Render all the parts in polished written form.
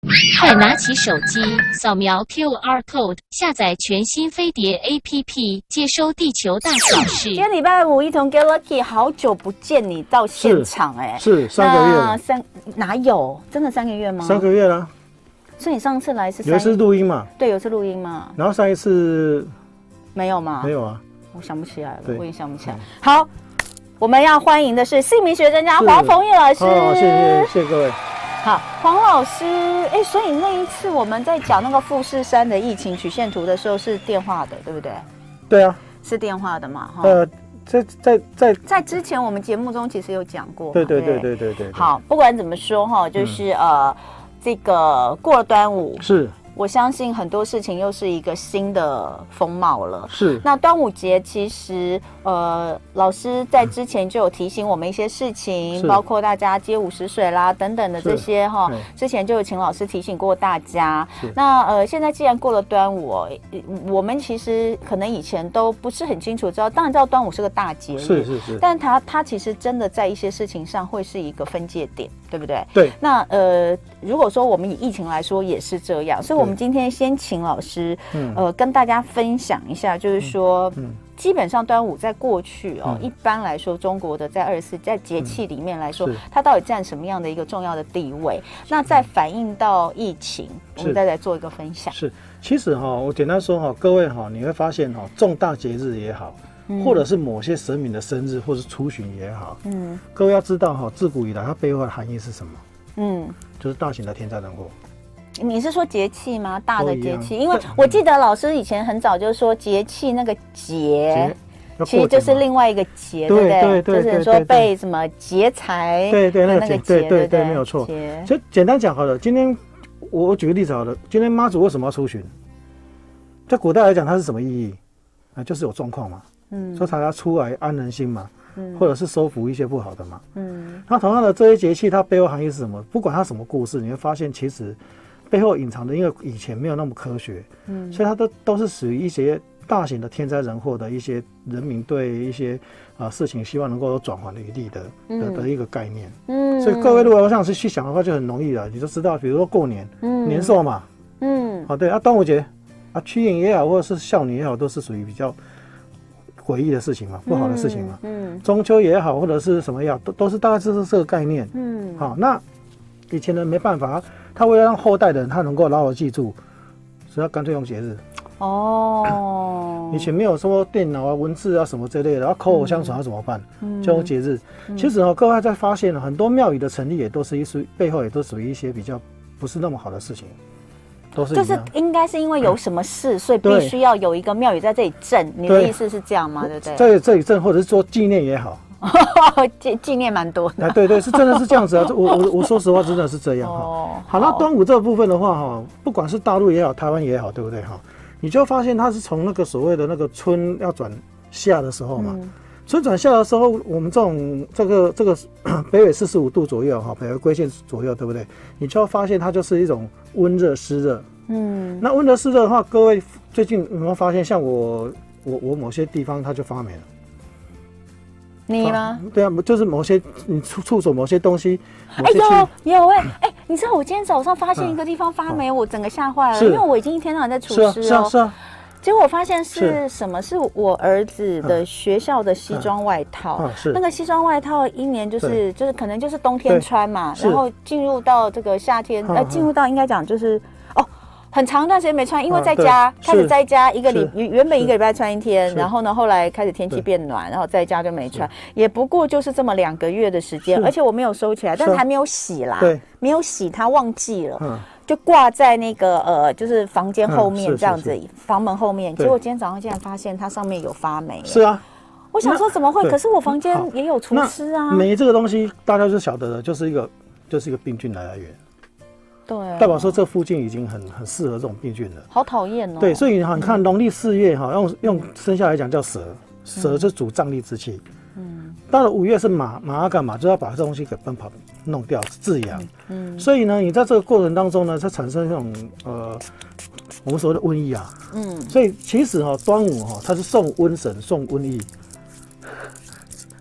快拿起手机，扫描 QR code， 下载全新飞碟 APP， 接收地球大小事。 今天礼拜五，一同 Get Lucky， 好久不见你到现场是3个月了， 哪有真的3个月吗 ？3个月了。 所以你上次来是有一次录音嘛？ 对，有一次录音嘛。 然后上一次没有吗？ 没有啊， 我想不起来了，我也想不起来。好，我们要欢迎的是姓名学专家黄逢义老师。 谢谢各位。 好，黄老师，所以那一次我们在讲那个富士山的疫情曲线图的时候是电话的，对不对？ 对啊， 是电话的嘛？在之前我们节目中其实有讲过。 对。 好，不管怎么说哈，就是这个过了端午是。 我相信很多事情又是一个新的风貌了。 是。 那端午节其实老师在之前就有提醒我们一些事情，包括大家接50水啦等等的这些哈，之前就有请老师提醒过大家。那现在既然过了端午我们其实可能以前都不是很清楚知道，当然知道端午是个大节日， 是， 但它其实真的在一些事情上会是一个分界点，对不对？ 对。 那如果说我们以疫情来说也是这样，所以我们今天先请老师跟大家分享一下，就是说基本上端午在过去一般来说中国的在24在节气里面来说，它到底占什么样的一个重要的地位？那再反映到疫情，我们再来做一个分享。 是，其实我简单说各位你会发现重大节日也好，或者是某些神明的生日或是出巡也好，各位要知道自古以来它背后的含义是什么？就是大型的天灾人祸。 你是说节气吗？大的节气？因为我记得老师以前很早就说节气那个节其实就是另外一个节，对不对？就是说被什么劫财， 对，那个节，对，没有错。所以简单讲好了，今天我举个例子好了，今天妈祖为什么要出巡？在古代来讲，它是什么意义？就是有状况嘛，所以才要出来安人心嘛。或者是收服一些不好的嘛，那同样的这些节气，它背后含义是什么？不管它什么故事，你会发现其实背后隐藏的，因为以前没有那么科学，所以它都是属于一些大型的天灾人祸的一些人民对一些事情希望能够有转圜的余地的一个概念。所以各位如果要这样去想的话，就很容易了，你就知道，比如说过年，年兽嘛，对端午节屈原也好，或者是孝女也好，都是属于比较诡异的事情嘛，不好的事情嘛，中秋也好，或者是什么样，都是大概就是这个概念。好，那以前人没办法，他为了让后代的人他能够牢牢记住，所以他干脆用节日。以前没有说电脑文字什么之类的，口口相传要怎么办？就用节日。其实各位在发现了很多庙宇的成立也都是背后也都属于一些比较不是那么好的事情。 就是应该是因为有什么事，所以必须要有一个庙宇在这里镇。你的意思是这样吗？对不对？ 在这里镇，或者是说纪念也好， 纪念蛮多的。 对，是真的是这样子啊！我说实话，真的是这样哈。好，那端午这部分的话不管是大陆也好，台湾也好，对不对你就发现它是从那个所谓的那个春要转夏的时候嘛。春转夏的时候，我们这个北纬45度左右北回归线左右，对不对？你就会发现它就是一种温热湿热。那温热湿热的话，各位最近有没有发现，像我某些地方它就发霉了？ 你吗？ 对啊，就是某些你触手某些东西， 有你知道我今天早上发现一个地方发霉，我整个吓坏了，因为我已经一天到晚在除湿是啊。 结果我发现是什么？是我儿子的学校的西装外套。那个西装外套一年就是可能就是冬天穿嘛，然后进入到这个夏天，进入到应该讲就是很长一段时间没穿，因为在家开始在家原本1个礼拜穿1天，然后呢后来开始天气变暖，然后在家就没穿，也不过就是这么2个月的时间，而且我没有收起来，但是还没有洗啦，没有洗它忘记了。就挂在那个就是房间后面这样子，房门后面。结果今天早上竟然发现它上面有发霉。 是啊， 我想说怎么会？可是我房间也有除湿啊。 霉这个东西大家就晓得了，就是一个病菌来源。 对， 代表说这附近已经很适合这种病菌了。 好讨厌哦。 对，所以你看农历4月用生肖来讲叫蛇，蛇是主瘴疠之气。到了5月是马要干嘛？就要把这东西给奔跑弄掉治阳。所以呢，你在这个过程当中呢，它产生这种我们所谓的瘟疫啊。所以其实端午它是送瘟神送瘟疫。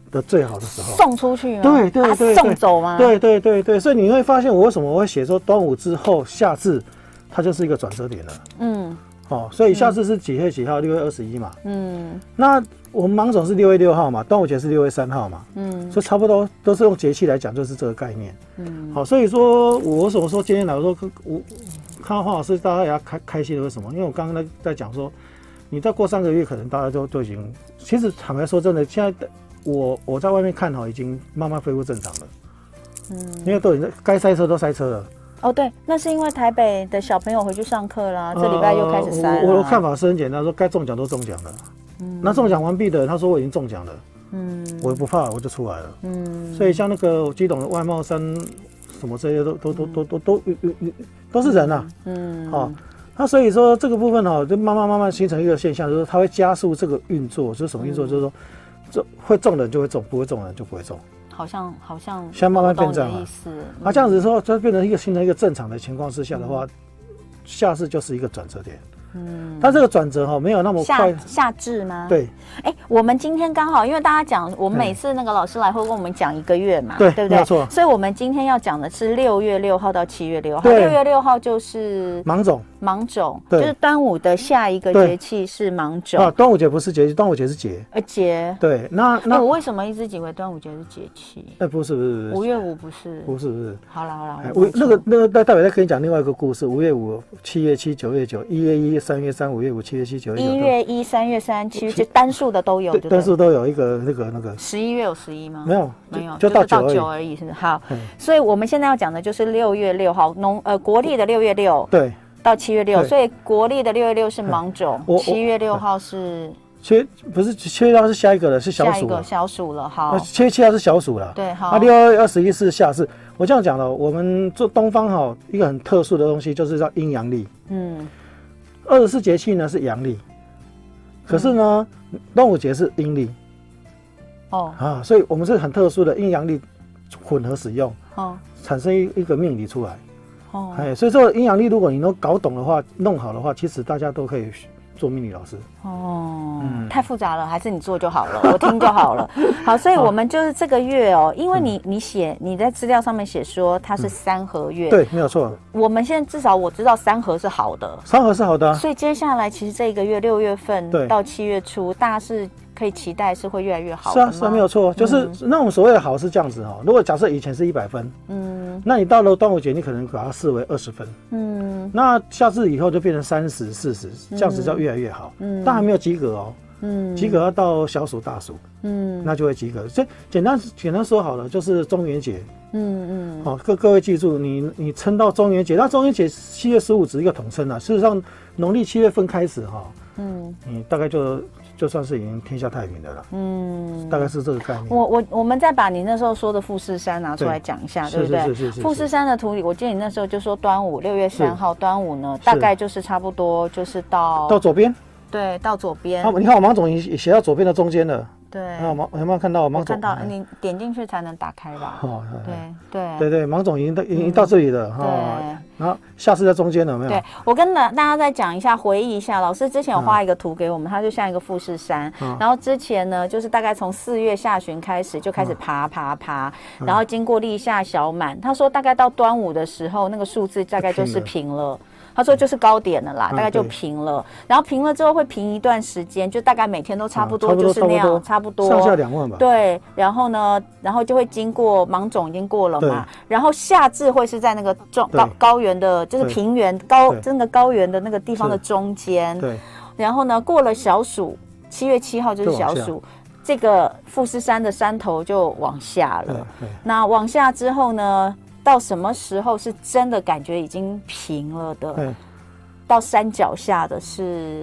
的最好的时候， 送出去吗？ 对对对， 送走吗？ 对对对对，所以你会发现我为什么我会写说端午之后夏至，它就是一个转折点了。所以夏至是几月几号？6月21嘛。那我们芒种是6月6号嘛，端午节是6月3号嘛。所以差不多都是用节气来讲，就是这个概念。所以说我为什么说今天来说，我看到黄老师大家也要开心的，为什么？因为我刚刚在讲说，你再过3个月，可能大家都已经，其实坦白说真的，现在我在外面看已经慢慢恢复正常了。因为都已经该塞车都塞车了。 对，那是因为台北的小朋友回去上课啦，这礼拜又开始塞了。 我的看法是很简单，说该中奖都中奖了。那中奖完毕的人，他说我已经中奖了。我也不怕，我就出来了。所以像那个基隆的外贸山什么这些都是人啊。那所以说这个部分就慢慢形成一个现象，就是它会加速这个运作。就是什么运作？就是说，会中的人就会中，不会中的人就不会中。好像现在慢慢变这样了。这样子说，就变成形成一个正常的情况之下的话，夏至就是一个转折点。但这个转折没有那么快。 夏至吗？ 对。 我们今天刚好，因为大家讲，我们每次那个老师来会跟我们讲1个月嘛，对不对？ 没错。 所以我们今天要讲的是6月6号到7月6号。6月6号就是芒种。 芒种就是端午的下一个节气是芒种。 端午节不是节气，端午节是节。 节。 对，那我为什么一直以为端午节是节气？ 不是 5月5不是。 不是。 好了， 那个代表在跟你讲另外一个故事。5月5、7月7、9月9、1月1、3月3、5月5、7月7、9月9。1月1、3月3、7月7，单数的都有。对， 单数都有一个那个。 11月有11吗？ 没有， 就到9而已，是不是？好，所以我们现在要讲的就是6月6号，国历的6月6。 对。 到7月6，所以国历的6月6是芒种，7月6号是不是7月6号是下一个了，是小暑了。下一个小暑了，好。 7月7号是小暑了， 对，好。 6月21是夏至。我这样讲了，我们做东方一个很特殊的东西，就是叫阴阳历。24节气呢是阳历，可是呢，端午节是阴历。所以我们是很特殊的阴阳历混合使用，产生一个命理出来。所以说阴阳历如果你能搞懂的话，弄好的话，其实大家都可以做命理老师。 太复杂了，还是你做就好了，我听就好了。好，所以我们就是这个月因为你在资料上面写说它是3合月， 对，没有错。 我们现在至少我知道3合是好的 ，3合是好的。 所以接下来其实这一个月6月份到7月初，大家是可以期待是会越来越好的。 是啊，没有错，就是那种所谓的好是这样子如果假设以前是100分，那你到了端午节，你可能把它视为20分，那夏至以后就变成30、40，这样子就越来越好。但还没有及格及格要到小暑、大暑，那就会及格。所以简单说好了，就是中元节。各位记住，你撑到中元节，那中元节7月15只是一个统称事实上，农历7月份开始你大概就算是已经天下太平的了，大概是这个概念。 我们再把你那时候说的富士山拿出来讲一下，对不对？是。富士山的图里，我记得你那时候就说端午6月3号，端午呢大概就是差不多就是到左边， 对，到左边。 你看我芒种也写到左边的中间了。 对， 有没有看到芒种？ 看到，你点进去才能打开吧？ 对，芒种已经到这里了然后下次在中间了，有没有？ 对，我跟大家再讲一下，回忆一下，老师之前有画一个图给我们，它就像一个富士山。然后之前呢，就是大概从4月下旬开始就开始爬，然后经过立夏、小满，他说大概到端午的时候，那个数字大概就是平了。他说就是高点了啦，大概就平了，然后平了之后会平一段时间，就大概每天都差不多就是那样，差不多上下2万吧。 对，然后呢，就会经过芒种已经过了嘛，然后夏至会是在那个高原的，就是平原真的高原的那个地方的中间。对，然后呢，过了小暑，7月7号就是小暑，这个富士山的山头就往下了。那往下之后呢？到什么时候是真的感觉已经平了的？到山脚下的是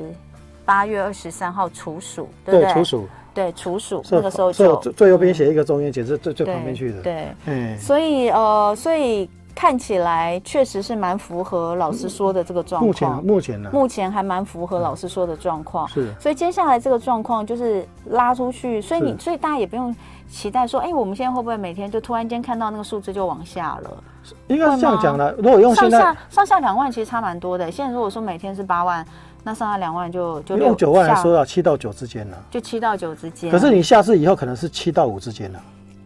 8月23号处暑，对不对？处暑，对，处暑那个时候就最右边写一个中元节，是最旁边去的。 对，所以看起来确实是蛮符合老师说的这个状况。目前还蛮符合老师说的状况。是，所以接下来这个状况就是拉出去，所以大家也不用期待说，我们现在会不会每天就突然间看到那个数字就往下了？ 应该是这样讲的。如果用现在上下2万其实差蛮多的。现在如果说每天是8万， 那上下2万就用9万来说到7到9之间了， 就7到9之间。 可是你下次以后可能是7到5之间了。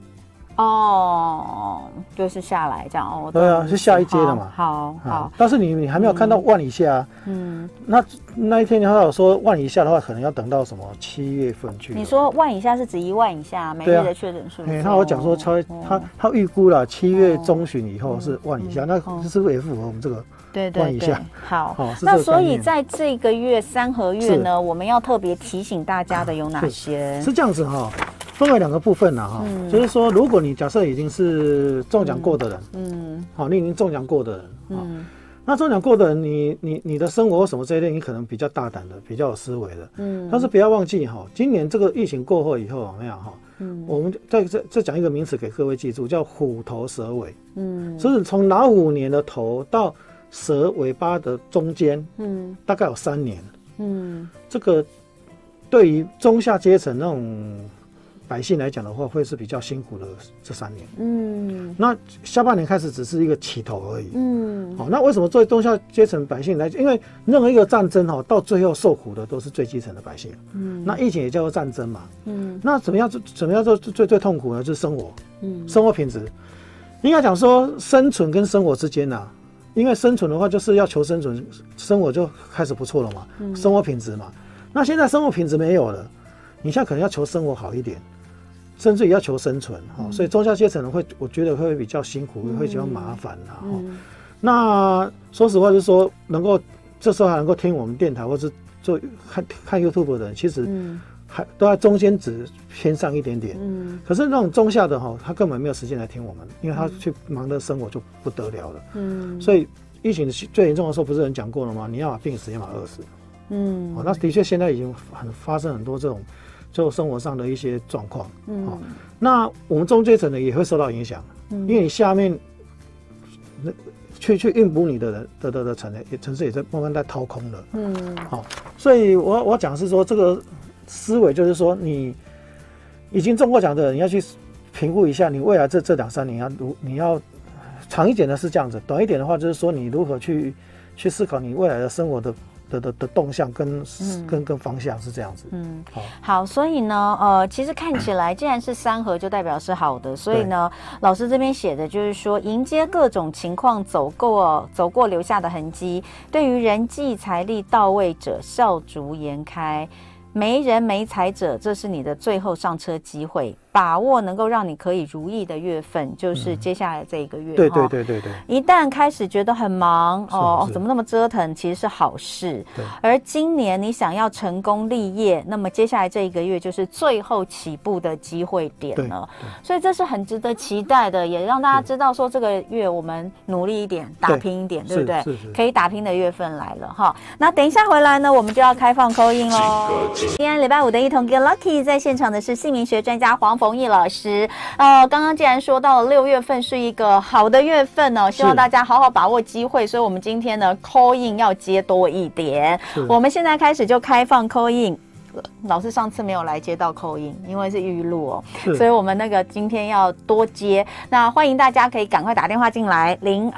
哦，就是下来这样哦。 对啊，是下一阶的嘛。 好。 但是你还没有看到万以下。那一天他有说万以下的话，可能要等到什么7月份去。 你说万以下是指1万以下每日的确诊数？ 他有讲说他预估了7月中旬以后是万以下，那是不是也符合我们这个？ 对，好， 那所以在这个月3合月呢，我们要特别提醒大家的有哪些？ 是这样子哈，分为2个部分啦哈，就是说，如果你假设已经是中奖过的人，好，你已经中奖过的人，那中奖过的人，你的生活或什么这一类，你可能比较大胆的，比较有思维的，但是不要忘记哈，今年这个疫情过后以后，有没有哈？我们再讲一个名词给各位记住，叫虎头蛇尾，就是从老虎年的头到蛇尾巴的中间，大概有3年，这个对于中下阶层那种百姓来讲的话，会是比较辛苦的这3年，那下半年开始只是一个起头而已，好，那为什么对中下阶层百姓来讲？因为任何一个战争哈，到最后受苦的都是最基层的百姓，那疫情也叫做战争嘛，那怎么样做最痛苦呢？就是生活，生活品质，应该讲说生存跟生活之间啊。因为生存的话，就是要求生存，生活就开始不错了嘛，生活品质嘛。那现在生活品质没有了，你现在可能要求生活好一点，甚至也要求生存所以中下阶层的我觉得会比较辛苦，会比较麻烦那说实话，就是说这时候还能够听我们电台或是做看 YouTube 的人，其实还都在中间值偏上一点点，可是那种中下的他根本没有时间来听我们，因为他去忙的生活就不得了了，所以疫情最严重的时候，不是有人讲过了吗？你要么病死，要么饿死，那的确现在已经发生很多这种就生活上的一些状况，那我们中阶层的也会受到影响，因为你下面去运补你的人的城市也在慢慢在掏空了，好，所以我讲的是说这个。思维就是说，你已经中过奖的人，你要去评估一下，你未来这2-3年你要长一点的是这样子，短一点的话就是说，你如何去思考你未来的生活的动向跟方向是这样子。 好，所以呢，其实看起来既然是3合，就代表是好的，所以呢，老师这边写的就是说，迎接各种情况走过留下的痕迹，对于人际财力到位者，笑逐颜开。没人没财者，这是你的最后上车机会，把握能够让你可以如意的月份，就是接下来这一个月。 对。 一旦开始觉得很忙怎么那么折腾，其实是好事。而今年你想要成功立业，那么接下来这一个月就是最后起步的机会点了。所以这是很值得期待的，也让大家知道说这个月我们努力一点，打拼一点，对不对？可以打拼的月份来了哈。那等一下回来呢，我们就要开放call in喽。今天礼拜5的一同 Get Lucky 在现场的是姓名学专家黄逢义老师。刚刚既然说到了6月份是一个好的月份希望大家好好把握机会，所以我们今天呢 call in 要接多一点。我们现在开始就开放 call in。老师上次没有来接到call in，因为是预录所以我们那个今天要多接。那欢迎大家可以赶快打电话进来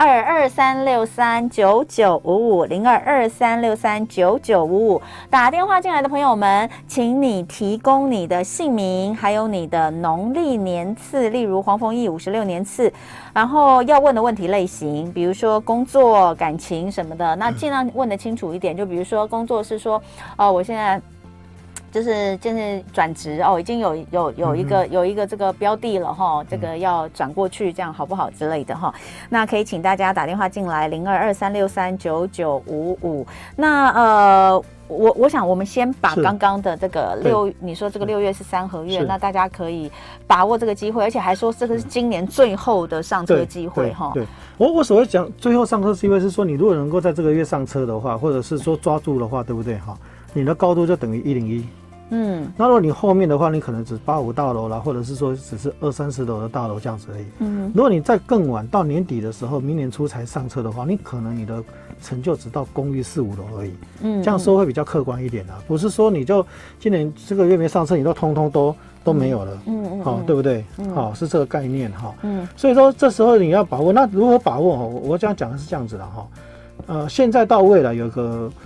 ，0223639955，0223639955。打电话进来的朋友们，请你提供你的姓名，还有你的农历年次，例如黄逢义56年次，然后要问的问题类型，比如说工作、感情什么的，那尽量问得清楚一点。就比如说工作是说，我现在。就是转职已经有一个这个标的了这个要转过去，这样好不好之类的那可以请大家打电话进来0223639955。那我想我们先把刚刚的这个你说这个6月是3合月，那大家可以把握这个机会，而且还说这个是今年最后的上车机会对，我所谓讲最后上车机会是说，你如果能够在这个月上车的话，或者是说抓住的话，对不对你的高度就等于101。那如果你后面的话，你可能只85大楼啦，或者是说只是20-30楼的大楼这样子而已。如果你再更晚到年底的时候，明年初才上车的话，你可能你的成就只到公寓4-5楼而已。这样说会比较客观一点不是说你就今年这个月没上车，你都通通都没有了。对不对？是这个概念所以说这时候你要把握，那如何把握我这样讲的是这样子的现在到未来有一个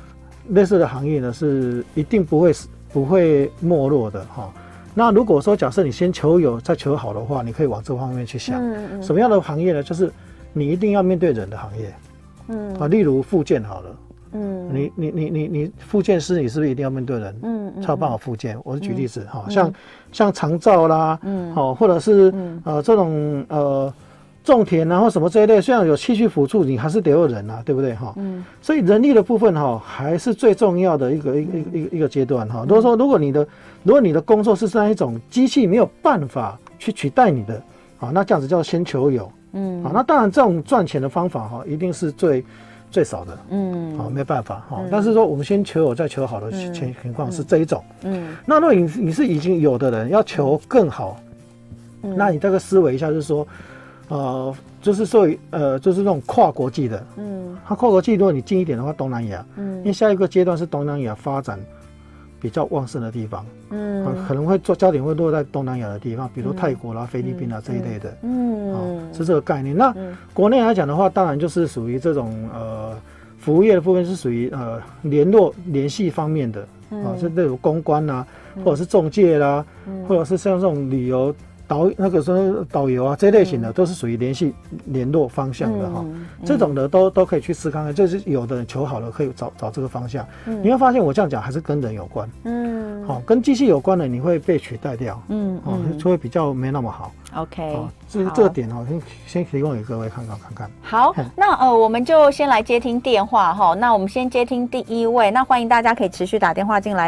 类似的行业呢是一定不会没落的哈。那如果说假设你先求有再求好的话，你可以往这方面去想。什么样的行业呢？就是你一定要面对人的行业。例如复健好了。你复健师，你是不是一定要面对人？才有办法复健。我是举例子哈，像长照啦，或者是这种种田啊或什么这一类，虽然有器具辅助，你还是得有人啊，对不对哈？所以人力的部分哈，还是最重要的一个阶段哈。如果你的工作是那一种机器没有办法去取代你的，那这样子叫先求有。那当然这种赚钱的方法哈，一定是最少的，没办法哈。但是说我们先求有再求好的情况是这一种，那如果你是已经有的人要求更好，那你这个思维一下就是说，就是说就是那种跨国际的，它跨国际如果你近一点的话，东南亚，因为下一个阶段是东南亚发展比较旺盛的地方，可能会焦点会落在东南亚的地方，比如泰国啦、菲律宾啦这一类的，是这个概念。那国内来讲的话，当然就是属于这种服务业的部分是属于联系方面的，是例如公关啦，或者是中介啦，或者是像这种旅游导游啊这类型的，都是属于联络方向的哈。这种的都可以去试看看，就是有的人求好了可以找这个方向。你会发现我这样讲还是跟人有关，跟机器有关的你会被取代掉，就会比较没那么好。 OK， 这个点先提供给各位看看。 好，那我们就先来接听电话哈。那我们先接听第一位，那欢迎大家可以持续打电话进来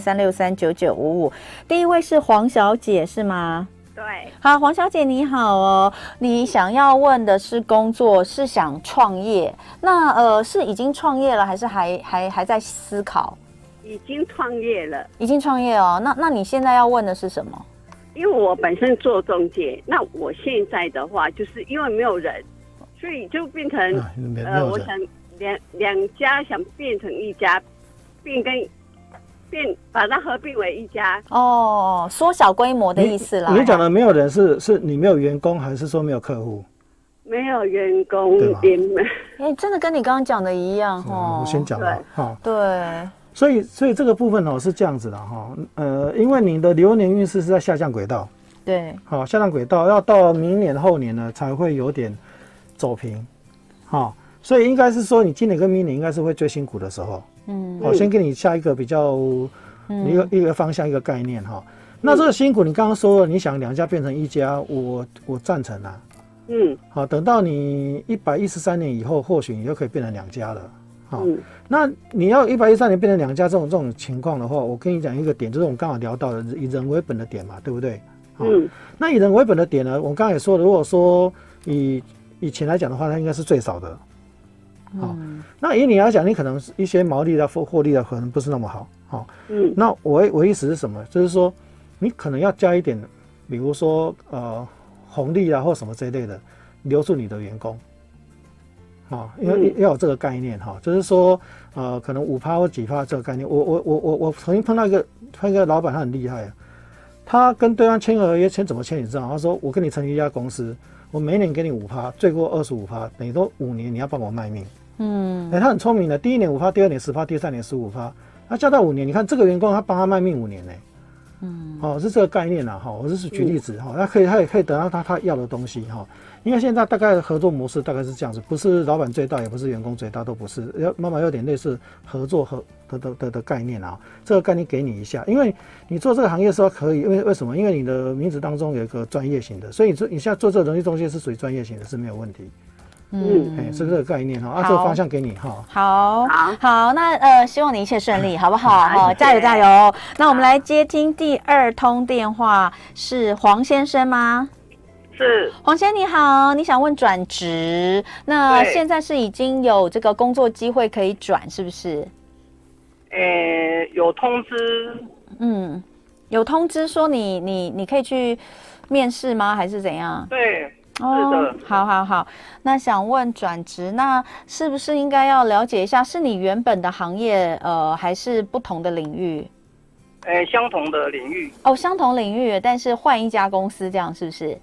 0223639955。第一位是黄小姐是吗？ 对， 好，黄小姐你好哦，你想要问的是工作，是想创业？那是已经创业了，还是还在思考？ 已经创业了， 已经创业哦。那你现在要问的是什么？ 因为我本身做中介，那我现在的话，就是因为没有人，所以就变成我想两家想变成一家，把它合并为一家。哦， 缩小规模的意思啦。 你讲的没有人是你没有员工，还是说没有客户？ 没有员工， 真的跟你刚刚讲的一样哦。我先讲了哈。 对。 所以这个部分是这样子的哈，因为你的流年运势是在下降轨道， 对， 好，下降轨道要到明年后年呢才会有点走平，好，所以应该是说你今年跟明年应该是会最辛苦的时候，好，先给你下一个比较一个方向一个概念哈。那这个辛苦你刚刚说了，你想两家变成一家，我赞成啊，好，等到你113年以后，或许你就可以变成两家了。那你要113年变成两家这种情况的话，我跟你讲一个点，就是我们刚好聊到的以人为本的点嘛，对不对？那以人为本的点呢，我刚才也说了，如果说以前来讲的话，它应该是最少的。那以你来讲，你可能一些毛利的获利的可能不是那么好。那我意思是什么？就是说你可能要加一点，比如说红利啊或什么这一类的，留住你的员工。因为要有这个概念哈，就是说可能5%或几%这个概念。我曾经碰到一个老板，他很厉害啊，他跟对方签合约怎么签你知道？他说我跟你成立一家公司，我每年给你5%，最多25%，等于说5年你要帮我卖命。他很聪明的，第1年5%，第2年10%，第3年15%，他加到5年，你看这个员工他帮他卖命5年呢。是这个概念啊，我是举例子哈，他也可以得到他要的东西哈。因为现在大概合作模式大概是这样子，不是老板最大，也不是员工最大，都不是，要慢慢有点类似合作的概念啊。这个概念给你一下，因为你做这个行业的时候可以，因为什么？因为你的名字当中有一个专业型的，所以你现在做这个人力中介是属于专业型的，是没有问题。是这个概念哈，这个方向给你哈。 好，那希望你一切顺利，好不好？加油！那我们来接听第2通电话，是黄先生吗？ 是， 黄先生你好，你想问转职，那现在是已经有这个工作机会可以转，是不是？ 有通知。 有通知说你可以去面试吗？还是怎样？ 对。是的， 好，那想问转职，那是不是应该要了解一下，是你原本的行业，还是不同的领域？ 相同的领域。 相同领域，但是换一家公司，这样是不是？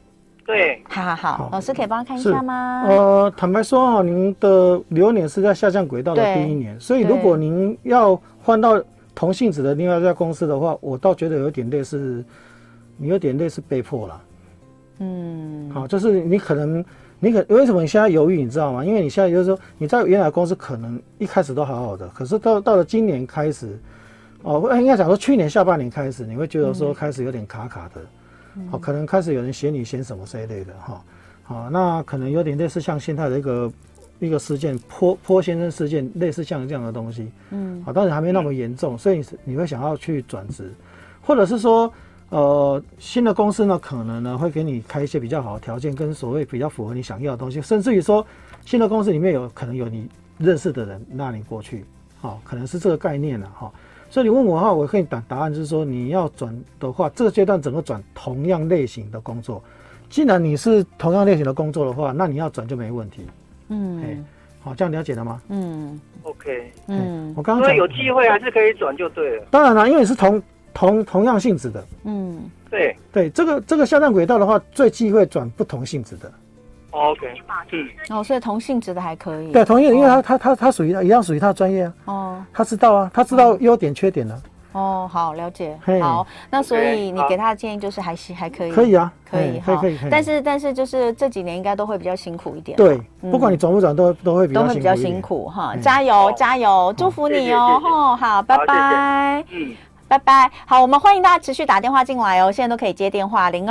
对， 好，老师可以帮他看一下吗？ 坦白说您的流年是在下降轨道的第一年，所以如果您要换到同性质的另外一家公司的话，我倒觉得有点类似被迫了。好，就是你可为什么你现在犹豫，你知道吗？因为你现在就是说你在原来的公司可能一开始都好好的，可是到了今年开始，应该讲说去年下半年开始，你会觉得说开始有点卡卡的。可能开始有人嫌你嫌什么这一类的好，那可能有点类似像现在的一个事件，坡先生事件，类似像这样的东西，好，当然还没那么严重，所以你会想要去转职，或者是说，新的公司呢，可能呢会给你开一些比较好的条件，跟所谓比较符合你想要的东西，甚至于说，新的公司里面可能有你认识的人拉你过去，可能是这个概念哈。所以你问我的话，我可以答案就是说，你要转的话，这个阶段整个转同样类型的工作。既然你是同样类型的工作的话，那你要转就没问题。好，这样了解了吗 ？OK。 我刚刚讲有机会还是可以转就对了。 当然了，因为是同样性质的。对，这个下降轨道的话，最忌讳转不同性质的。 OK， 所以同性质的还可以。 对，同性，因为他属于一样属于他的专业啊。他知道啊，他知道优点缺点了。 好，了解。好，那所以你给他的建议就是还可以。 可以啊， 可以。但是就是这几年应该都会比较辛苦一点。 对，不管你转不转都会比较辛苦哈。加油，祝福你哦。好，拜拜。拜拜。好，我们欢迎大家持续打电话进来哦，现在都可以接电话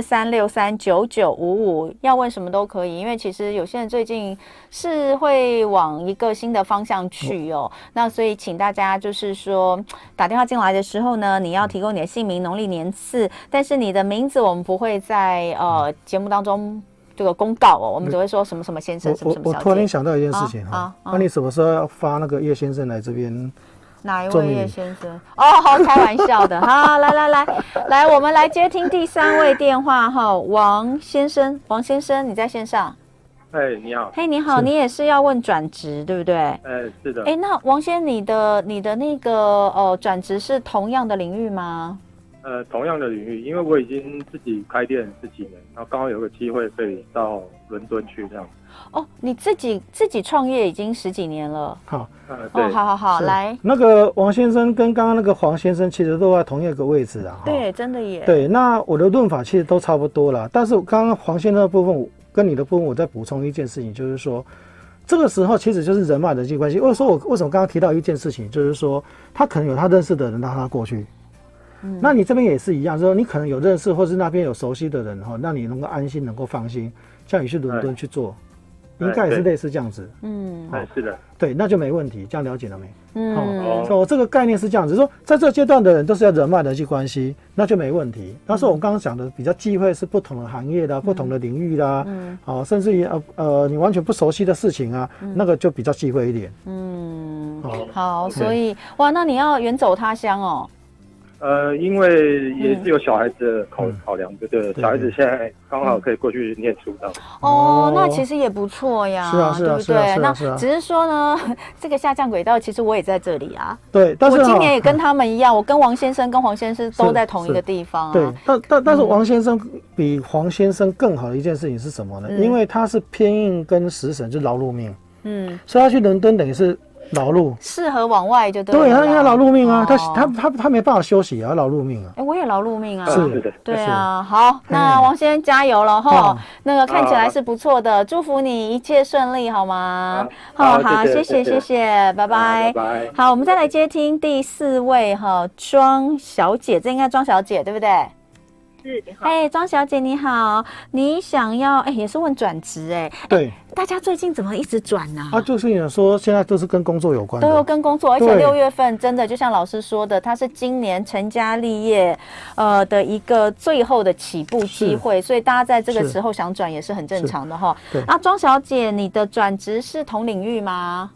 0223639955，要问什么都可以，因为其实有些人最近是会往一个新的方向去哦，那所以请大家就是说打电话进来的时候呢，你要提供你的姓名、农历年次，但是你的名字我们不会在节目当中这个公告哦，我们只会说什么什么先生、什么什么小姐。 我突然想到一件事情哈，那你什么时候要发那个叶先生来这边？ 哪一位叶先生？好，开玩笑的。好，来，我们来接听第3位电话哈，王先生，你在线上？ 你好。 你好，你也是要问转职对不对？ 是的。 那王先，你的那个转职是同样的领域吗？ 同样的领域，因为我已经自己开店10几年，然后刚好有个机会可以到伦敦去这样。 你自己创业已经10几年了。 好， 对， 好，来， 那个王先生跟刚刚那个黄先生其实都在同一个位置啊。 对，真的耶。 对，那我的论法其实都差不多啦，但是刚刚黄先生的部分跟你的部分，我再补充一件事情，就是说，这个时候其实就是人脉人际关系。为什么刚刚提到一件事情，就是说他可能有他认识的人让他过去。那你这边也是一样，就是说你可能有认识，或是那边有熟悉的人哈，让你能够安心，能够放心，叫你去伦敦去做，应该也是类似这样子。 是的， 对，那就没问题，这样了解了没？这个概念是这样子，说在这个阶段的人都是要人脉人际关系，那就没问题。但是我们刚刚讲的比较忌讳是不同的行业啦、不同的领域啦，甚至于你完全不熟悉的事情啊，那个就比较忌讳一点。 好，所以哇，那你要远走他乡哦。 因为也是有小孩子的考量，对，小孩子现在刚好可以过去念书的。 那其实也不错呀，对不对？那只是说呢，这个下降轨道，其实我也在这里啊。 对，但是我今年也跟他们一样，我跟王先生跟黄先生都在同一个地方啊。 对，但是王先生比黄先生更好的一件事情是什么呢？因为他是偏印跟食神，就是劳碌命。所以他去伦敦等于是劳碌， 适合往外就对了。 对，他应该劳碌命啊，他没办法休息啊，劳碌命啊。 我也劳碌命啊。 是的， 对啊。好，那王先生加油了哈，那个看起来是不错的，祝福你一切顺利，好吗？好，谢谢，拜拜。好，我们再来接听第4位哈，庄小姐，这应该庄小姐对不对？ 是，你好。 庄小姐你好，你想要也是问转职对。 大家最近怎么一直转呢？ 就是你说现在都是跟工作有关的， 都有跟工作，而且6月份真的就像老师说的，它是今年成家立业的一个最后的起步机会，所以大家在这个时候想转也是很正常的哈。那庄小姐，你的转职是同领域吗？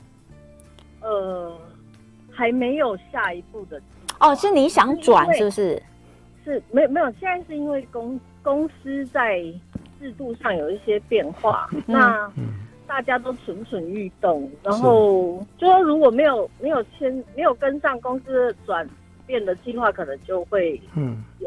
还没有下一步的。 是你想转是不是？ 是没有，现在是因为公司在制度上有一些变化，那大家都蠢蠢欲动，然后就说如果没有跟上公司的转变的计划，可能就会有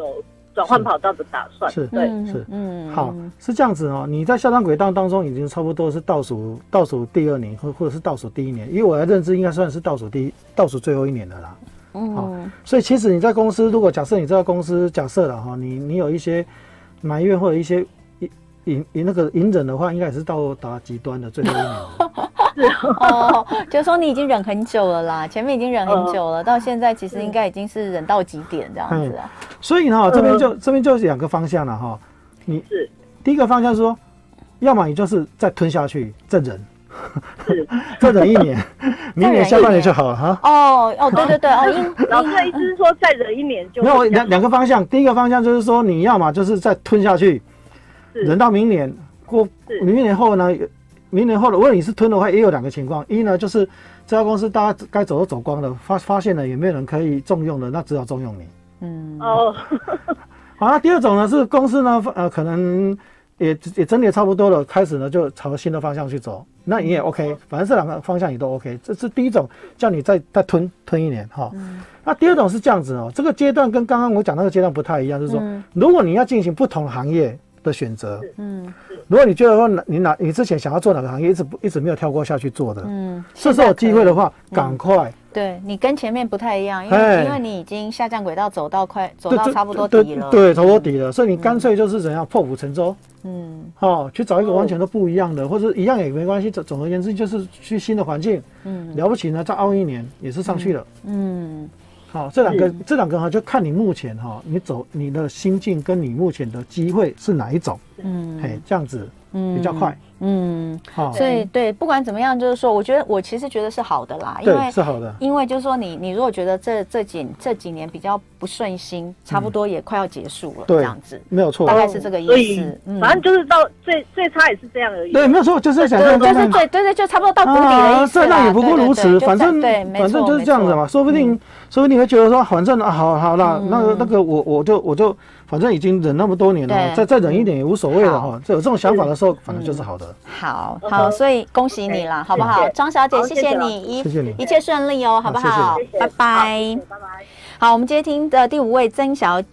转换跑道的打算。 是， 对， 是，好，是这样子哦。你在下降轨道当中已经差不多是倒数第2年，或者是倒数第1年，因为我的认知应该算是倒数最后1年的啦。好，所以其实你在公司，如果假设你这个公司假设了哈，你有一些埋怨或者一些那个隐忍的话，应该也是到达极端的最后1年了。 哦，就是说你已经忍很久了啦，前面已经忍很久了，到现在其实应该已经是忍到极点这样子啊。 所以呢，这边就2个方向了哈。你是第一个方向是说，要么你就是再吞下去，再忍，再忍1年，明年下半年就好了哈。 哦，对哦， 老师的意思是说再忍1年就没有两个方向，第一个方向就是说你要么就是再吞下去，忍到明年明年后呢。明年后的，如果你是吞的话，也有2个情况。一呢，就是这家公司大家该走都走光了，发现了也没有人可以重用的，那只好重用你。好，那第2种呢是公司呢，可能也整理差不多了，开始呢就朝新的方向去走，那你也 OK， 反正这2个方向你都 OK。这是第一种，叫你再吞1年哈。那第2种是这样子哦，这个阶段跟刚刚我讲那个阶段不太一样，就是说，如果你要进行不同行业的选择，如果你觉得说你之前想要做哪个行业，一直没有跳过下去做的，这时候有机会的话，赶快。 对，你跟前面不太一样，因为你已经下降轨道走到差不多底了， 对，差不多底了，所以你干脆就是怎样破釜沉舟，去找一个完全都不一样的，或者一样也没关系。总而言之，就是去新的环境，了不起呢，再熬1年也是上去了，好，这两个哈，就看你目前哈，你的心境跟你目前的机会是哪一种，这样子比较快， 好，所以对，不管怎么样，就是说，我其实觉得是好的啦， 对，是好的， 因为就是说你如果觉得这几年比较不顺心，差不多也快要结束了，这样子， 没有错， 大概是这个意思， 反正就是到最差也是这样而已， 对，没有错，就是想就是对，就差不多到谷底的意思， 那也不过如此，反正就是这样子嘛，说不定会觉得说，反正好啦，那个我就反正已经忍那么多年了，再忍1点也无所谓了哈。有这种想法的时候，反正就是好的。 好，所以恭喜你啦，好不好？张小姐，谢谢你，一切顺利哦，好不好？拜拜。好，我们接听的第5位曾小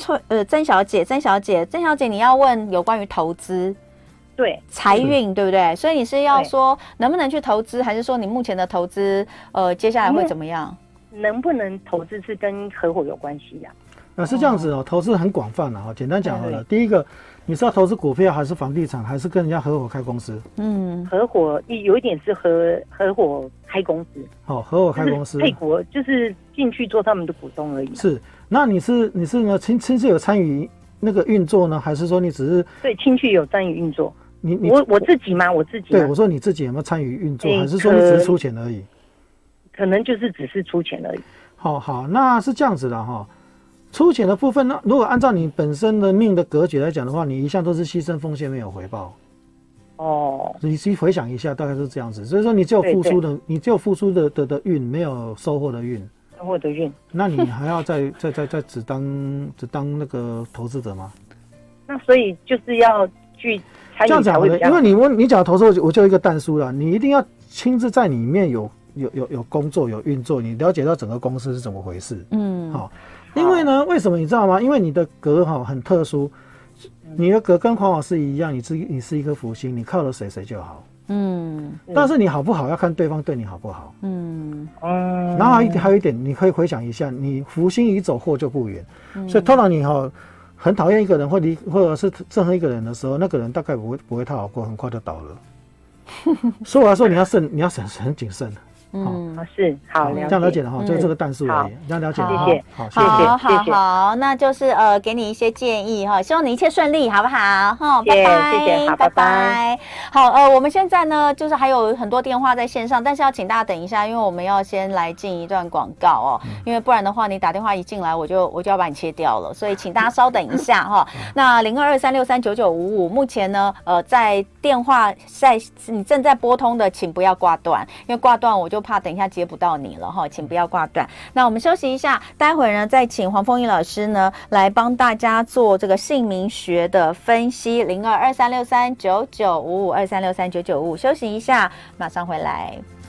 姐，你要问有关于投资， 对财运，对不对？所以你是要说能不能去投资，还是说你目前的投资接下来会怎么样？ 能不能投资是跟合伙有关系呀？ 是这样子哦，投资很广泛啊。简单讲好了，第一个，你是要投资股票，还是房地产，还是跟人家合伙开公司？ 合伙有一点是合伙开公司。合伙开公司， 配股就是进去做他们的股东而已。 是，那你是呢亲自有参与那个运作呢，还是说你只是？ 对，亲戚有参与运作。我自己吗？我自己。 对，我说你自己有没有参与运作，还是说你只是出钱而已？ 可能就是只是出钱而已。 好，那是这样子的哈。出钱的部分呢，如果按照你本身的命的格局来讲的话，你一向都是牺牲奉献没有回报。你去回想一下，大概是这样子。所以说，你只有付出的，你只有付出的运，没有收获的运。 收获的运。那你还要再只当那个投资者吗？ 那所以就是要去参与。 这样讲的，因为你讲投资，我就一个但书了，你一定要亲自在里面有工作有运作，你了解到整个公司是怎么回事。好。因为呢，为什么你知道吗？因为你的格很特殊，你的格跟黄老师一样，你是一颗福星，你靠了谁就好。但是你好不好要看对方对你好不好。然后还有一点，你可以回想一下，你福星已走，祸就不远。所以通常你很讨厌一个人或者是憎恨一个人的时候，那个人大概不会太好过，很快就倒了。所以我要说你要很谨慎。 是好了解， 这样了解了哈，就是这个但数而已，这样了解。 谢谢， 好，那就是给你一些建议哈，希望你一切顺利，好不好？哈，拜拜， 谢谢，好，拜拜。 好，我们现在呢，就是还有很多电话在线上，但是要请大家等一下，因为我们要先来进一段广告哦，因为不然的话，你打电话一进来，我就要把你切掉了，所以请大家稍等一下哈。那0223639955，目前呢，在电话你正在拨通的，请不要挂断，因为挂断我就怕等一下接不到你了哈，请不要挂断。那我们休息一下，待会儿呢再请黄凤仪老师呢来帮大家做这个姓名学的分析。0223639955，23639955，休息一下，马上回来。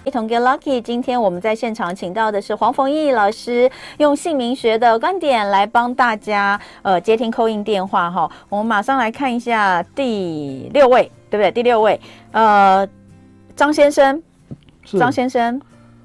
一同 Get Lucky， 今天我们在现场请到的是黄逢义老师，用姓名学的观点来帮大家接听 call in 电话哈。我们马上来看一下第6位，对不对？第6位，张先生，张先生，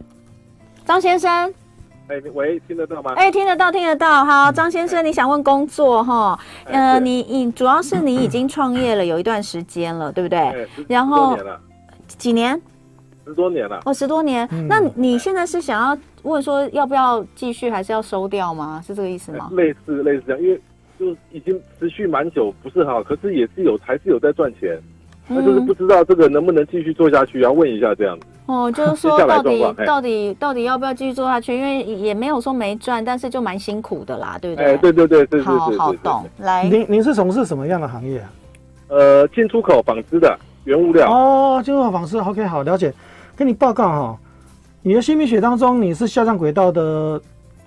喂，听得到吗？ 听得到。好，张先生，你想问工作哈？你主要是你已经创业了有一段时间了，对不对？然后几年？10多年了。10多年。那你现在是想要问说要不要继续，还是要收掉吗？是这个意思吗？ 类似这样，因为就已经持续蛮久，不是很好，可是还是有在赚钱。那就是不知道这个能不能继续做下去，要问一下这样子。 就是说到底要不要继续做下去？因为也没有说没赚，但是就蛮辛苦的啦，对不对？对，好懂。来， 您是从事什么样的行业啊？ 进出口纺织的原物料。 进出口纺织 ，OK， 好，了解。跟你报告哈，你的姓名学当中，你是下降轨道的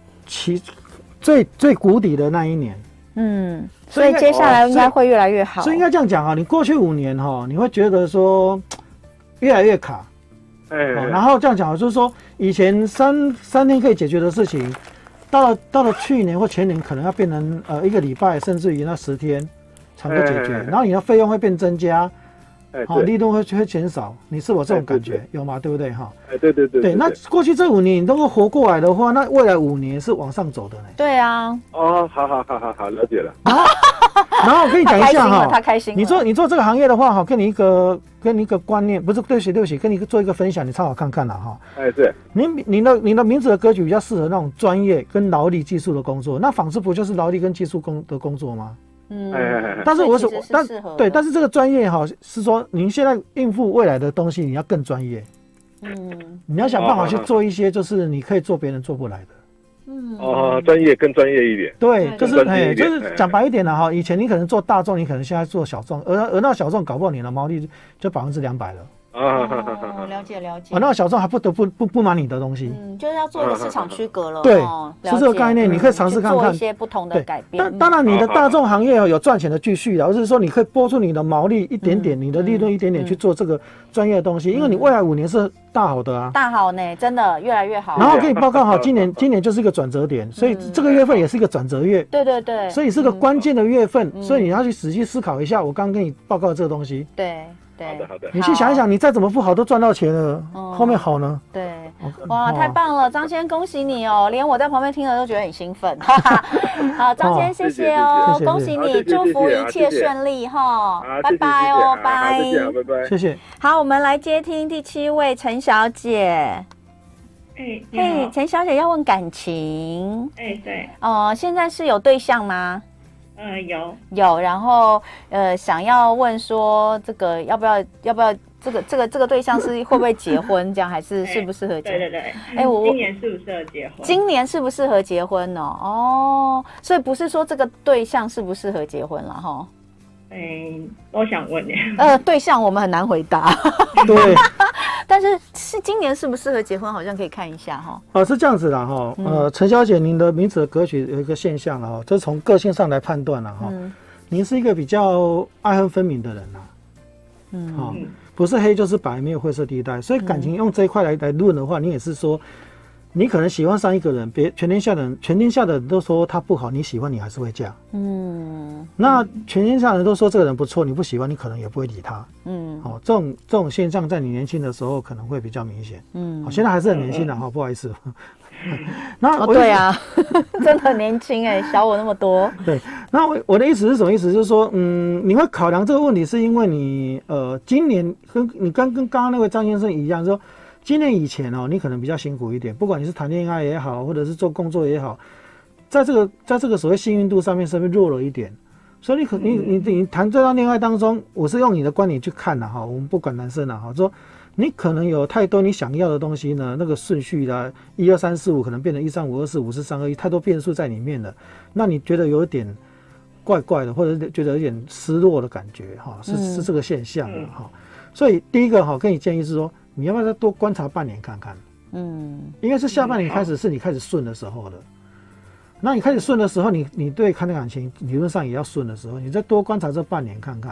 最谷底的那一年。 所以接下来应该会越来越好。 所以应该这样讲啊，你过去5年哈，你会觉得说越来越卡。然后这样讲，就是说以前三天可以解决的事情，到了去年或前年，可能要变成1个礼拜，甚至于那10天才能解决。然后你的费用会变增加，利润会减少。你是否这种感觉？有吗？对不对？哈。对。那过去这5年你都活过来的话，那未来5年是往上走的呢。 对啊。 好，了解了。 然后我跟你讲一下哈， 他开心了。 你做这个行业的话哈，跟你一个观念，不是对不起，跟你做一个分享，你参考看看啦哈。 对。 你的名字的格局比较适合那种专业跟劳力技术的工作，那纺织不就是劳力跟技术的工作吗？但是但是这个专业哈是说，您现在应付未来的东西，你要更专业。你要想办法去做一些，就是你可以做别人做不来的。 专业更专业一点。 对，就是讲白一点了哈。以前你可能做大众，你可能现在做小众，而那小众搞不好你的毛利就200%了。 了解。 那个小众还不得不买你的东西。 就是要做一个市场区隔了。 对，是这个概念，你可以尝试看看， 做一些不同的改变。 当然，你的大众行业有赚钱的继续的，而是说你可以拨出你的毛利一点点，你的利润一点点去做这个专业的东西，因为你未来5年是大好的啊。 大好呢，真的越来越好。 然后给你报告好，今年就是一个转折点，所以这个月份也是一个转折月。 对。 所以是个关键的月份，所以你要去仔细思考一下我刚刚跟你报告的这个东西。 对。 好的。 你去想一想，你再怎么不好都赚到钱了，后面好呢？ 对，哇，太棒了，张先，恭喜你哦！连我在旁边听了都觉得很兴奋。好，张先，谢谢哦，恭喜你，祝福一切顺利哈，拜拜哦，拜拜， 谢谢。 好，我们来接听第7位陈小姐。陈小姐要问感情。 对。 现在是有对象吗？有，然后想要问说这个要不要这个对象是会不会结婚这样，还是适不适合结婚？ 对。今年适不适合结婚？ 今年适不适合结婚呢？所以不是说这个对象适不适合结婚了哈。 我想问你。 对象我们很难回答。 对。 但是今年适不适合结婚，好像可以看一下哈。 是这样子的哈。陈小姐，您的名字的格局有一个现象了哈，就是从个性上来判断了哈。您是一个比较爱恨分明的人呐。不是黑就是白，没有灰色地带。所以感情用这一块来论的话，你也是说，你可能喜欢上一个人，全天下的人都说他不好，你喜欢你还是会嫁。那全天下的人都说这个人不错，你不喜欢你可能也不会理他。这种现象在你年轻的时候可能会比较明显。现在还是很年轻的哈，不好意思。 对啊，真的很年轻小我那么多。 对，那我的意思是什么意思？就是说，你会考量这个问题，是因为你今年跟刚刚那位张先生一样，说今年以前你可能比较辛苦一点，不管你是谈恋爱也好，或者是做工作也好，在这个所谓幸运度上面稍微弱了一点。所以你谈这段恋爱当中，我是用你的观点去看的哈，我们不管男生哈，说你可能有太多你想要的东西呢，那个顺序的1、2、3、4、5可能变成1、3、5、2、4、5、4、3、2、1，太多变数在里面了，那你觉得有点怪怪的，或者觉得有点失落的感觉哈，是这个现象哈。所以第一个哈，跟你建议是说，你要不要再多观察半年看看？应该是下半年开始是你开始顺的时候了。那你开始顺的时候，你对看感情理论上也要顺的时候，你再多观察这半年看看，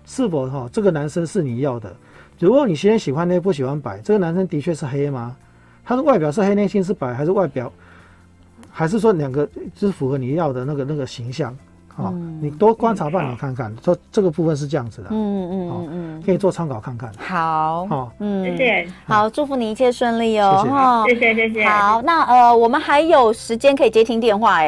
是否这个男生是你要的？如果你今天喜欢黑不喜欢白，这个男生的确是黑吗？他的外表是黑，内心是白，还是外表，还是说两个就是符合你要的那个形象？你多观察半年看看，说这个部分是这样子的，可以做参考看看。 好， 谢谢， 好，祝福你一切顺利哦， 谢谢。 好，那我们还有时间可以接听电话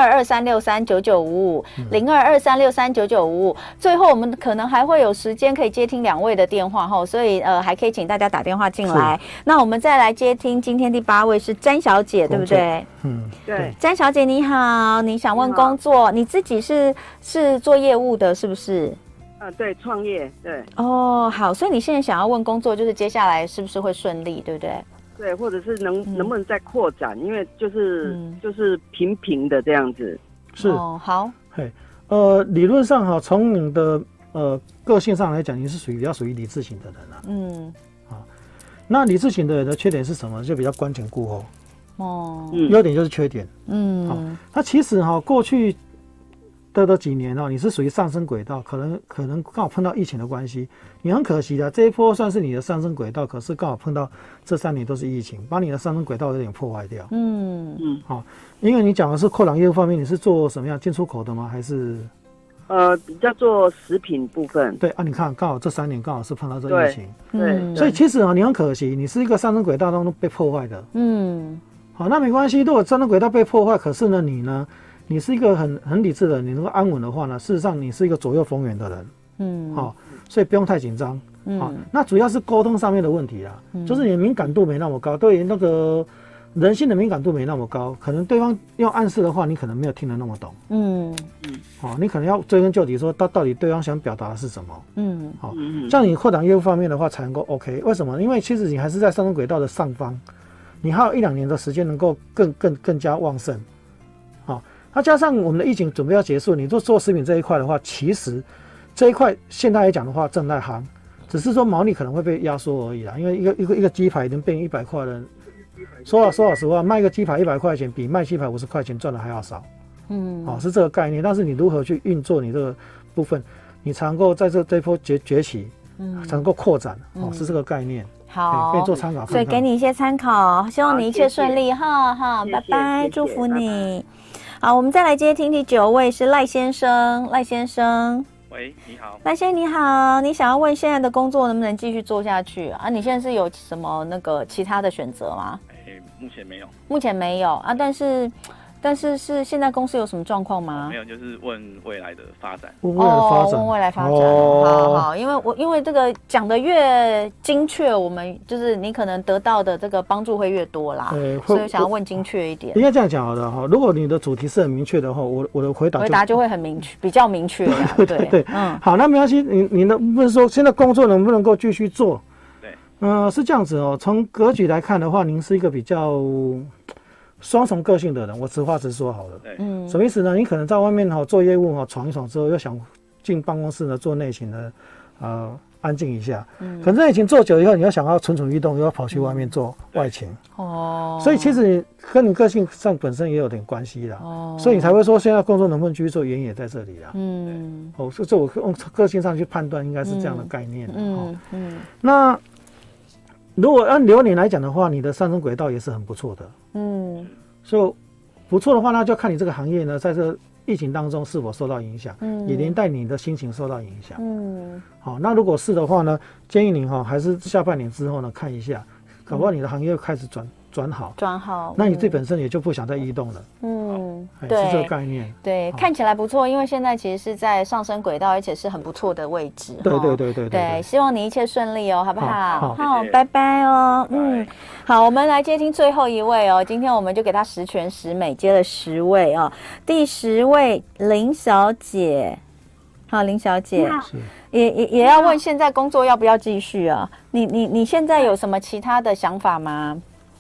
，0223639955，0223639955。最后我们可能还会有时间可以接听2位的电话所以还可以请大家打电话进来。那我们再来接听今天第8位是詹小姐，对不对？ 对， 詹小姐你好，你想问工作，你自己是做业务的，是不是？ 对，创业，对。 哦，好，所以你现在想要问工作，就是接下来是不是会顺利，对不对？ 对，或者是能不能再扩展？因为就是平的这样子。 是好。 理论上从你的个性上来讲，你是比较属于理智型的人那理智型的人的缺点是什么？就比较观前顾后。优点就是缺点。那其实过去的几年你是属于上升轨道，可能刚好碰到疫情的关系，你很可惜的这一波算是你的上升轨道，可是刚好碰到这3年都是疫情，把你的上升轨道有点破坏掉。因为你讲的是扩展业务方面，你是做什么样进出口的吗？还是比较做食品部分？ 对你看刚好这3年刚好是碰到这疫情，对，所以其实你很可惜，你是一个上升轨道当中被破坏的。好，那没关系，如果上升轨道被破坏，可是呢你是一个很理智的人，你能够安稳的话呢，事实上你是一个左右逢源的人，所以不用太紧张，那主要是沟通上面的问题就是你的敏感度没那么高，对于那个人心的敏感度没那么高，可能对方用暗示的话，你可能没有听得那么懂，你可能要追根究底，说到底对方想表达的是什么，像你扩展业务方面的话才能够 OK， 为什么？因为其实你还是在上升轨道的上方，你还有1-2年的时间能够更加旺盛，那加上我们的疫情准备要结束，你做食品这一块的话，其实这一块现在来讲的话正在行，只是说毛利可能会被压缩而已因为一个鸡排已经变100块了，说老实话，卖一个鸡排100块钱比卖鸡排50块钱赚的还要少，是这个概念。但是你如何去运作你这个部分，你才能够在这一波崛起，才能够扩展，是这个概念。 好， 可以做参考看看， 所以给你一些参考，希望你一切顺利拜拜，祝福你。好，我们再来接听第9位是赖先生。赖先生， 喂，你好。 赖先生你好，你想要问现在的工作能不能继续做下去你现在是有什么其他的选择吗？ 目前没有。 目前没有但是是现在公司有什么状况吗？ 没有，就是问未来的发展。 问未来发展。好，因为这个讲的越精确，我们就是你可能得到的这个帮助会越多啦。所以想要问精确一点。 应该这样讲好的如果你的主题是很明确的话，我的回答就会很明确，比较明确啦。对， 好，那没关系。你的问说现在工作能不能够继续做？ 对， 是这样子从格局来看的话，您是一个比较双重个性的人，我实话实说好了。什么意思呢？你可能在外面做业务闯一闯之后，又想进办公室呢做内勤的，安静一下。可是内勤做久以后，你要想要蠢蠢欲动，又要跑去外面做外勤。所以其实跟你个性上本身也有点关系啦。所以你才会说现在工作能不能继续做，原因也在这里啦。这我用个性上去判断，应该是这样的概念。那如果按流年来讲的话，你的上升轨道也是很不错的。所以不错的话，那就看你这个行业呢，在这疫情当中是否受到影响，也连带你的心情受到影响。好，那如果是的话呢，建议你还是下半年之后呢看一下，搞不好你的行业开始转好，那你自己本身也就不想再移动了。对，是这个概念。 对，看起来不错，因为现在其实是在上升轨道，而且是很不错的位置。对，希望你一切顺利好不好？好，拜拜哦。好，我们来接听最后一位今天我们就给他10全10美，接了10位第10位林小姐。好，林小姐，也要问现在工作要不要继续你现在有什么其他的想法吗？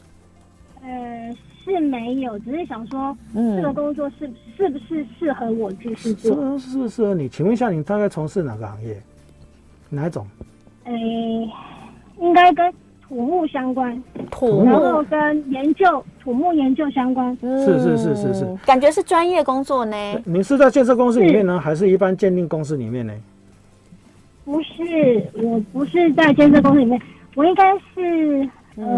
是没有，只是想说，这个工作是不是适合我继续做？ 是不是适合你？请问一下，你大概从事哪个行业？哪一种？ 应该跟土木相关，然后跟土木研究相关。 是， 感觉是专业工作呢。 你是在建设公司里面呢，还是一般鉴定公司里面呢？ 不是，我不是在建设公司里面，我应该是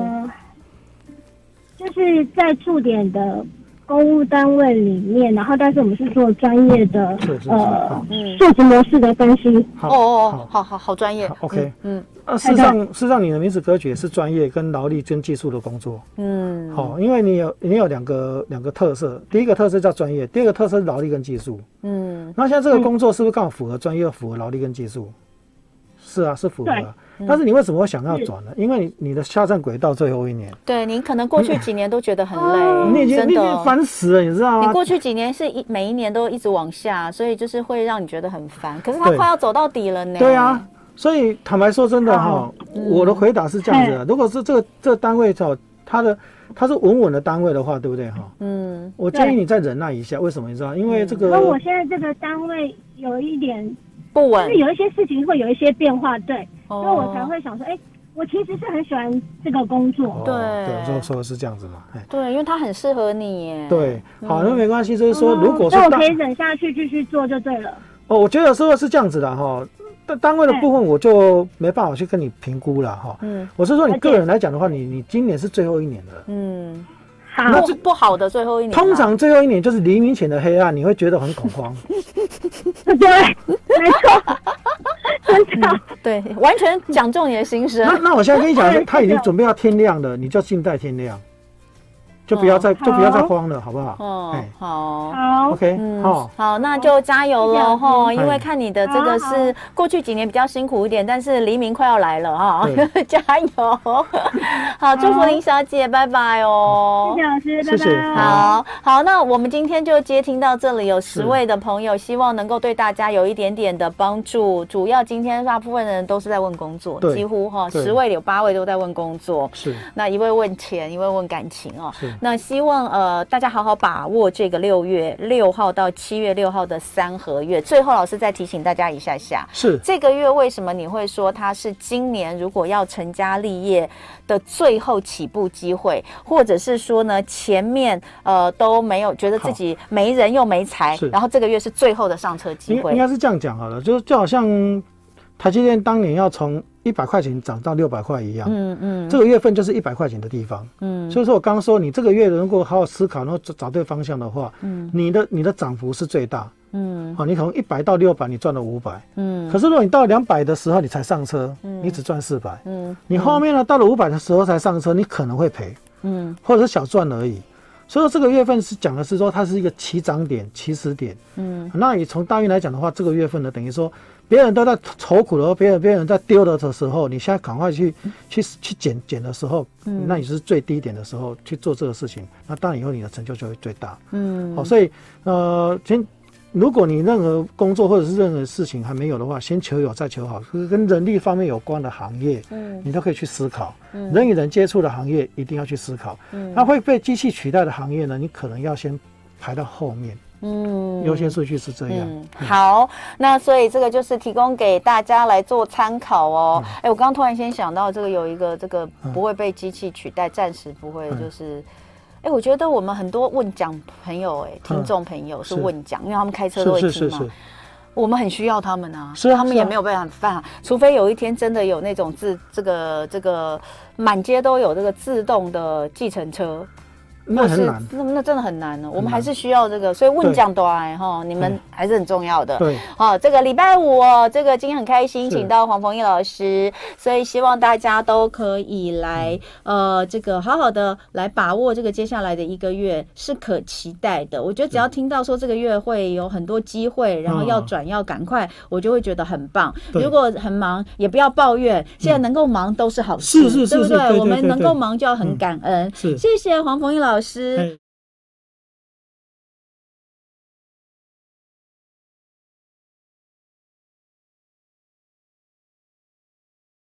就是在驻点的公务单位里面，然后但是我们是做专业的数值模式的分析。 好专业。 OK， 事实上你的民事科学是专业跟劳力跟技术的工作。好，因为你有两个特色，第一个特色叫专业，第二个特色是劳力跟技术。那像这个工作是不是刚好符合专业，符合劳力跟技术？是啊，是符合的。但是你为什么会想要转呢？因为你的下站轨道最后一年， 对，你可能过去几年都觉得很累， 你已经烦死了，你知道吗？ 你过去几年是每一年都一直往下，所以就是会让你觉得很烦。可是他快要走到底了呢。 对啊，所以坦白说真的哈，我的回答是这样子的：如果是这个单位它是稳稳的单位的话，对不对哈？我建议你再忍耐一下。为什么你知道？因为这个， 跟我现在这个单位有一点不稳， 就是有一些事情会有一些变化，对，所以我才会想说，我其实是很喜欢这个工作。 对，说的是这样子嘛。 对，因为它很适合你耶。 对，好，那没关系，就是说，如果说那我可以忍下去继续做就对了。 我觉得说是这样子的哈。单位的部分我就没办法去跟你评估了哈。我是说你个人来讲的话，你今年是最后一年了。 那不好的最后一年， 通常最后一年就是黎明前的黑暗，你会觉得很恐慌。 对，没错，真的， 对，完全讲中你的心声。 那我现在跟你讲，他已经准备要天亮了，你就静待天亮。就不要再慌了，好不好？ 好 ，OK， 好，那就加油了哈！因为看你的这个是过去几年比较辛苦一点，但是黎明快要来了哈，加油！好，祝福林小姐，拜拜哦！ 谢谢老师，拜拜。 好，那我们今天就接听到这里，有10位的朋友，希望能够对大家有一点点的帮助。主要今天大部分人都是在问工作，几乎哈10位有8位都在问工作， 是那1位问钱，1位问感情哦。那希望大家好好把握这个6月6号到7月6号的3合月。最后老师再提醒大家一下， 是这个月为什么你会说它是今年如果要成家立业的最后起步机会，或者是说呢前面都没有觉得自己没人又没财，然后这个月是最后的上车机会？ 应该是这样讲好了，就好像台积电当年要从100块钱涨到600块一样，这个月份就是100块钱的地方，所以说我刚刚说你这个月如果好好思考，然后找对方向的话，你的涨幅是最大，你从100到600你赚了500，可是如果你到200的时候你才上车，你只赚400，你后面呢到了500的时候才上车，你可能会赔，或者是小赚而已。所以这个月份是讲的是说它是一个起涨点、起始点，那你从大运来讲的话，这个月份呢等于说别人都在愁苦的时候，别人在丢的时候，你现在赶快去减的时候，那你是最低点的时候去做这个事情，那当然以后你的成就就会最大。好，所以如果你任何工作或者是任何事情还没有的话，先求有再求好，跟人力方面有关的行业，你都可以去思考。人与人接触的行业一定要去思考。那会被机器取代的行业呢，你可能要先排到后面。优先顺序是这样。 好，那所以这个就是提供给大家来做参考哦。我刚刚突然先想到，这个有一个这个不会被机器取代，暂时不会，就是我觉得我们很多问讲朋友听众朋友是问讲，因为他们开车都会听嘛。我们很需要他们啊，他们也没有办法，除非有一天真的有那种这个满街都有这个自动的计程车。 那很难， 那真的很难呢。我们还是需要这个，所以问讲短哈，你们还是很重要的。 对， 好，这个礼拜五这个今天很开心，请到黄逢义老师，所以希望大家都可以来这个好好的来把握这个接下来的1个月是可期待的。我觉得只要听到说这个月会有很多机会，然后要转要赶快，我就会觉得很棒。如果很忙也不要抱怨，现在能够忙都是好事，对不对？我们能够忙就要很感恩。谢谢黄逢义老师。